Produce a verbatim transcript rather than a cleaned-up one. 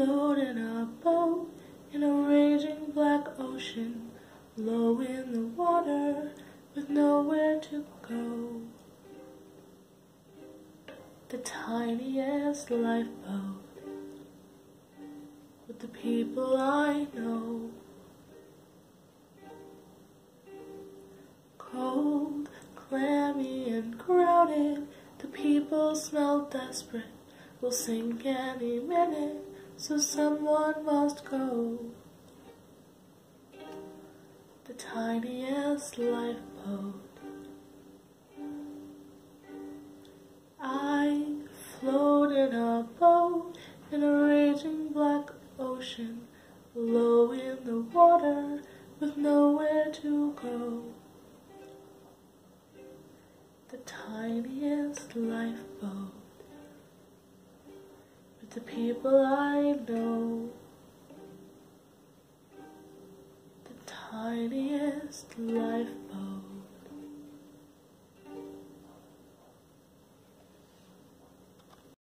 float in a boat in a raging black ocean, low in the water with nowhere to go. The tiniest lifeboat with the people I know. Cold, clammy and crowded, the people smell desperate, will sink any minute, so someone must go. The tiniest lifeboat. I float in a boat in a raging black ocean, low in the water with nowhere to go. The tiniest lifeboat with the people I know.